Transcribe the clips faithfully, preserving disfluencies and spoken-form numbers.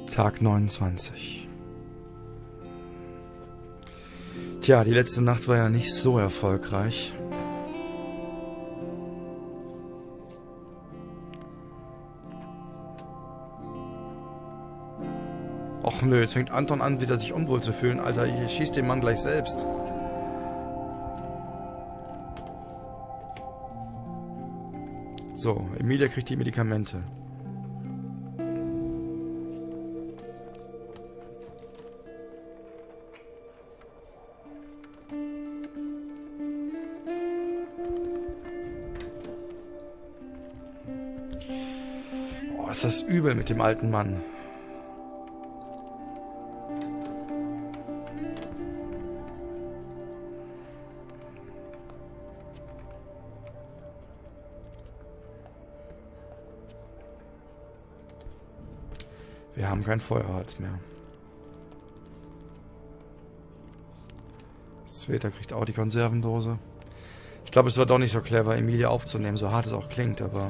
Tag neunundzwanzig. Tja, die letzte Nacht war ja nicht so erfolgreich. Och nö, jetzt fängt Anton an, wieder sich unwohl zu fühlen. Alter, ich schieß den Mann gleich selbst. So, Emilia kriegt die Medikamente. Oh, ist das übel mit dem alten Mann. Wir haben kein Feuerholz mehr. Sveta kriegt auch die Konservendose. Ich glaube, es war doch nicht so clever, Emilia aufzunehmen, so hart es auch klingt, aber...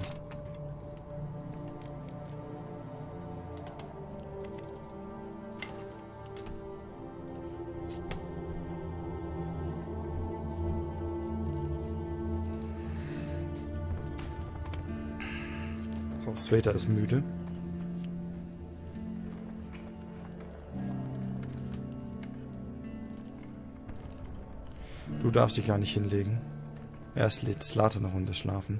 So, Sveta ist müde. Du darfst dich gar nicht hinlegen. Erst lädt Zlatan eine Runde schlafen.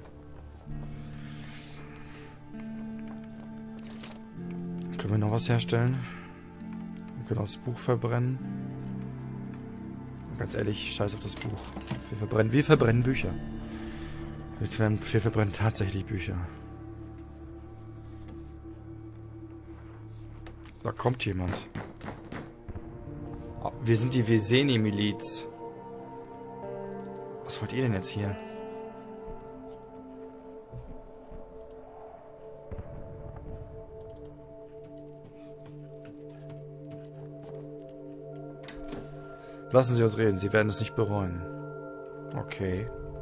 Können wir noch was herstellen? Wir können auch das Buch verbrennen. Und ganz ehrlich, scheiß auf das Buch. Wir verbrennen, wir verbrennen Bücher. Wir, wir verbrennen tatsächlich Bücher. Da kommt jemand. Oh, wir sind die Veseni-Miliz. Was wollt ihr denn jetzt hier? Lassen Sie uns reden, Sie werden es nicht bereuen. Okay.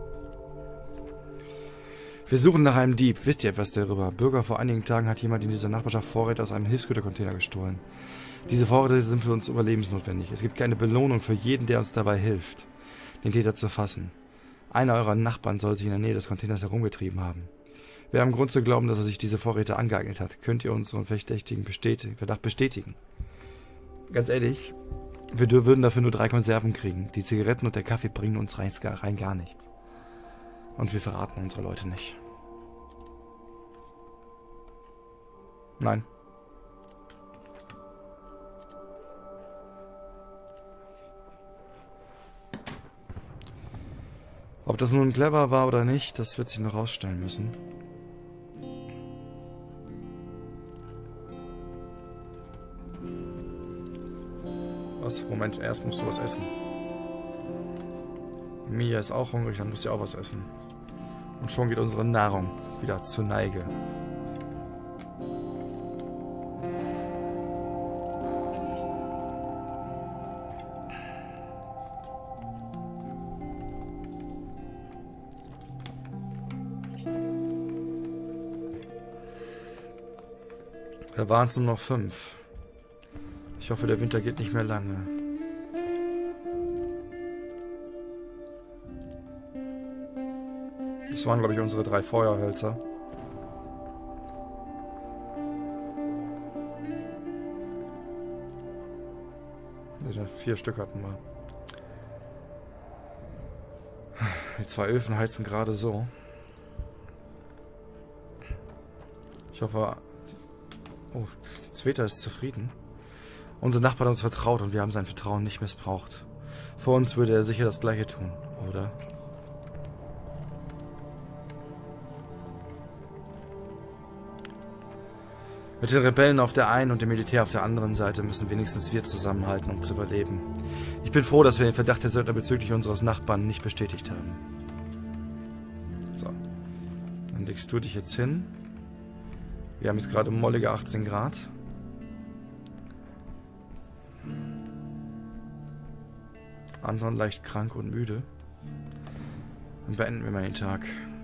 Wir suchen nach einem Dieb. Wisst ihr etwas darüber? Bürger, vor einigen Tagen hat jemand in dieser Nachbarschaft Vorräte aus einem Hilfsgütercontainer gestohlen. Diese Vorräte sind für uns überlebensnotwendig. Es gibt keine Belohnung für jeden, der uns dabei hilft, den Täter zu fassen. Einer eurer Nachbarn soll sich in der Nähe des Containers herumgetrieben haben. Wir haben Grund zu glauben, dass er sich diese Vorräte angeeignet hat. Könnt ihr unseren verdächtigen bestätigen, Verdacht bestätigen? Ganz ehrlich, wir würden dafür nur drei Konserven kriegen. Die Zigaretten und der Kaffee bringen uns rein, rein gar nichts. Und wir verraten unsere Leute nicht. Nein. Ob das nun clever war oder nicht, das wird sich noch rausstellen müssen. Was? Moment, erst musst du was essen. Emilia ist auch hungrig, dann muss sie auch was essen. Und schon geht unsere Nahrung wieder zur Neige. Da waren es nur noch fünf. Ich hoffe, der Winter geht nicht mehr lange. Das waren, glaube ich, unsere drei Feuerhölzer. Vier Stück hatten wir. Die zwei Öfen heizen gerade so. Ich hoffe... Oh, Sveta ist zufrieden. Unser Nachbar hat uns vertraut und wir haben sein Vertrauen nicht missbraucht. Vor uns würde er sicher das Gleiche tun, oder? Mit den Rebellen auf der einen und dem Militär auf der anderen Seite müssen wenigstens wir zusammenhalten, um zu überleben. Ich bin froh, dass wir den Verdacht der Söldner bezüglich unseres Nachbarn nicht bestätigt haben. So. Dann legst du dich jetzt hin. Wir haben jetzt gerade mollige achtzehn Grad. Anton leicht krank und müde. Dann beenden wir mal den Tag.